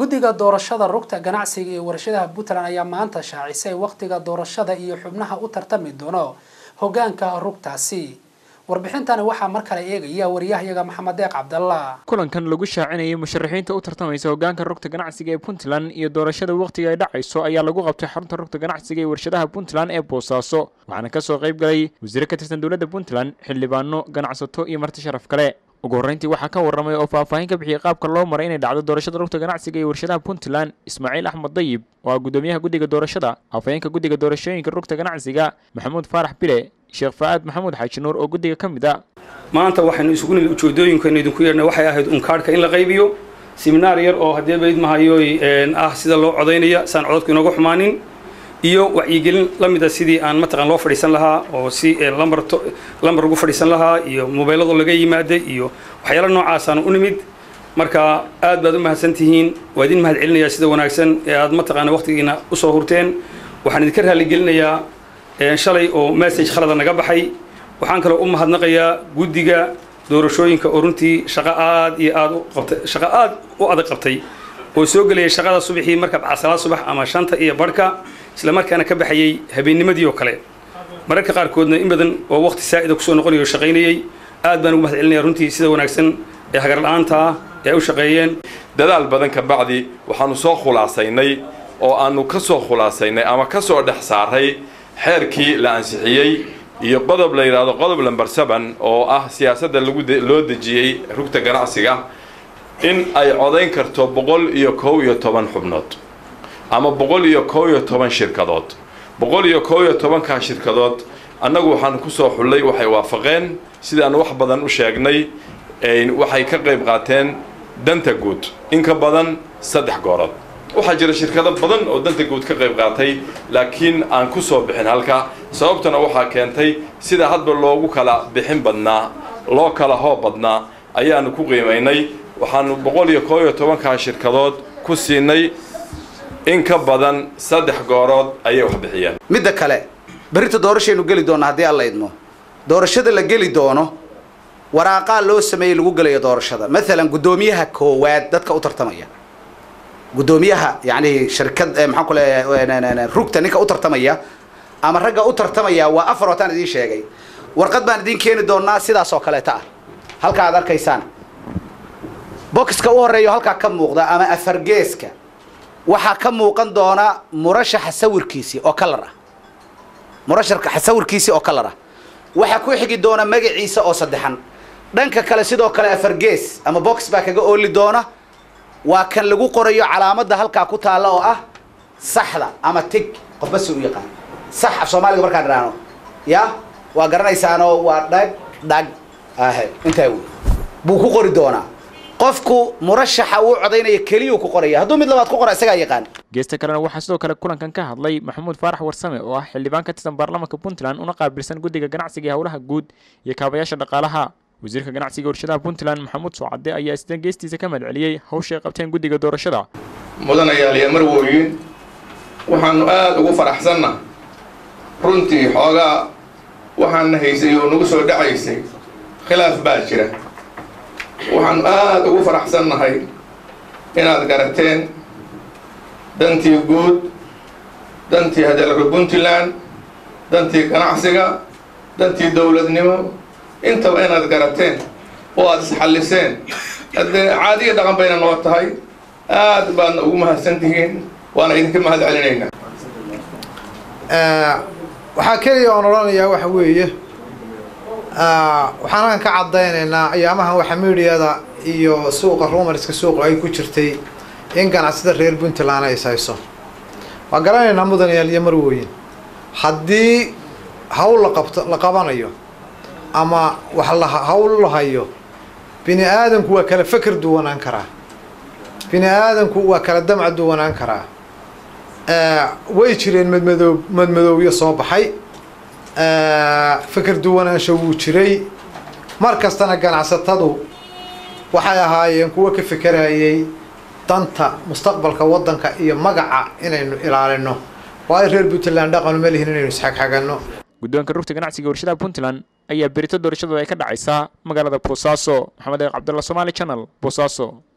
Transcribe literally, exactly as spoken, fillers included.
guddiga doorashada rugta ganacsiga ee warshadaha Puntland ayaa maanta shaacisay waqtiga doorashada iyo xubnaha u tartami doono hoggaanka rugtaasi. warbixintani waxaa mar kale eegaya wariyahayaga Maxamed Deeq Cabdalla. kulankan lagu shaacinayay musharaxiinta u tartamaysa hoggaanka rugta ganacsiga ee Puntland iyo doorashada waqtiga ay dhacayso ayaa lagu qabtay xarunta rugta ganacsiga ee warshadaha Puntland ee Boosaaso, waxaana ka soo qayb galay wasiir ka tirsan dawladda Puntland, xildhibaano, ganacsato iyo marti sharaf kale. ugu horreyntii waxaa ka warramay oo faahfaahin ka bixiyay qaabka loo maray inay dhacdo doorashada rugta ganacsiga ee warshadaha Puntland Ismaaciil Axmed Dayib oo ah gudoomiyaha guddiga doorashada, afhayeenka guddiga doorashooyinka rugta ganacsiga Maxamuud Faarax Bile, Sheekh Faad Maxamuud Xaaji Nuur oo guddiga ka mid ah. maanta waxaanu isugu nimid ujeedooyinkeena idinku yeernay waxay ahayd un kaarka in la qaybiyo seminar yar oo hadee bayd mahayo ah sida loo codeynaya saan codadku inooga xumaanin iyo wacyigelin la mid ah sidii aan mataqaan loo fadhiisan lahaa oo si lambar lambar ugu fadhiisan lahaa iyo mobilada laga yimaaday iyo waxyaalo noocaas aan u nimid. marka aad baad u mahadsantihiin, waa idin mahad celinayaa sida wanaagsan ee aad mataqaan waqtigiina u soo hurteen. waxaan idinka raali gelinayaa shalay oo message khalad naga baxay. waxaan kale u mahadnaqayaa guddiga doorashooyinka oo runtii shaqo aad iyo aad u qabtay shaqo aad u adag qabtay oo soo galay shaqada subaxii marka casala subax ama shanta iyo barka isla markaana ka baxayay habeennimadii oo kale mararka qaar koodna in badan oo waqti saa'id ku soo noqonayo shaqaynayay. aad baan ugu mahad celinayaa runtii sida wanaagsan ee hagar la'aanta ee u shaqeeyeen. dadaal badan ka bacdi waxaanu soo khulaasaynay oo aanu ka soo khulaasaynay ama ka soo dhex saaray xeerkii la ansixiyay iyo qodob la yiraahdo qodob lambar seven oo ah siyaasadda lagu loo dejiyay rugta ganacsiga in ay codeyn karto boqol iyo kow iyo toban xubnood ama boqol iyo kow iyo toban shirkadood. boqol iyo kow iyo toban ka shirkadood annagu waxaan ku soo xulay waxay waafaqeen sidaan wax badan u sheegnay ee waxay ka qayb qaateen danta guud in ka badan saddex goorood. waxaa jira shirkado badan oo danta guud ka qayb qaatay laakiin aan ku soo bixin halka sababtuna waxaa keentay sida hadba loogu kala bixin badnaa loo kala hoob badnaa ayaanu ku qiimaynay. waxaanu boqol iyo kow iyo toban ka shirkadood ku siinay in ka badan saddex goorood ayay wax bixiyeen. midda kale berita doorashaynu geli doona haddii alla idmo doorashada la geli doono waraaqaa loo sameeyay lagu galayo doorashada. maalan gudoomiyaha koowaad dadka u tartamaya gudoomiyaha yani shirkad maxaan ku leeyahay rugta ninka u tartamaya ama ragga u tartamaya waa afar watan idin sheegay. warqad baan idin keeni doonaa sidaas oo kale taa halka aad arkaysaan boxka u horeeyo halka ka muuqda ama afar geeska waxa ka muuqan doona murashax sawirkiisi oo kalar ah murashax sawirkiisi oo kalar ah waxa ku xigi doona magaciisa oo saddexan. dhanka kale sidoo kale afar gees ama box baa kaga ooli doona waa kan lagu qorayo calaamadda halka ku taala oo ah saxda ama tig qof bas u yaqaan sax af Soomaaliga markaan raano ya waa garanaysaano waa dhag dhag ah inta uu buu ku qori doona qofku murashaxa uu codeynaya kaliya ku qoraya hadduu mid labaad ku qora isaga yaqaan. geesta kalena waxaa sidoo kale kulankan ka hadlay Maxamuud Faarax Warsame oo ah xildhibaan ka tirsan baarlamaanka Puntland una qaabilsan guddiga ganacsiga ee hawlaha guud iyo kaabayaasha dhaqaalaha. wasiirka ganacsiga warshadaha Puntland Maxamuud Socade ayaa istaan geestiisa ka madceliyay hawsha ay qabteen guddiga doorashada. mudan ayaa la marwooyin waxaanu aad ugu faraxsanna runtii xoogaa waxaan haysay oo nagu soo dhacaysay khilaaf baa jira. waxaan aad ugu faraxsannahay inaad garateen dantii guud dantii hadalka Puntland dantii ganacsiga dantii dawladnimo intaba inaad garateen oo aad isxalliseen hadee caadiga dhaqan bayna noo tahay. aad baadna ugu mahadsantihiin waana idinka mahad celinaynaa. waxaa keliya oon odhanayaa waxa weeye waxaan ka caddaynaynaa ayaamahan waxa miidiyada iyo suuqa rumarska suuqa ay ku jirtay in ganacsida reer Puntland ay sayso. waa garanaynaa mudanayaal iyo marwooyin haddii hawl la qabto la qabanayo ama wax la hawl la hayo bini aadamku waa kala fikir duwanaan karaa bini aadamku waa kala damc duwanaan karaa. way jireen madmadow madmadowyo soo baxay fikir duwanaansho wuu jiray mar kastana ganacsatadu waxay ahaayeen kuwa ka fikirayay danta mustaqbalka waddanka iyo magaca inaynu ilaalino. waa reer Puntland dhaqan ma lihin inaynu isxaqxaqano. guddoonka rugta ganacsiga warshadaha Puntland ayaa berito doorashada ay ka dhacaysaa magaalada Boosaaso. Maxamed Deeq Cabdalla, Somali Channel, Boosaaso.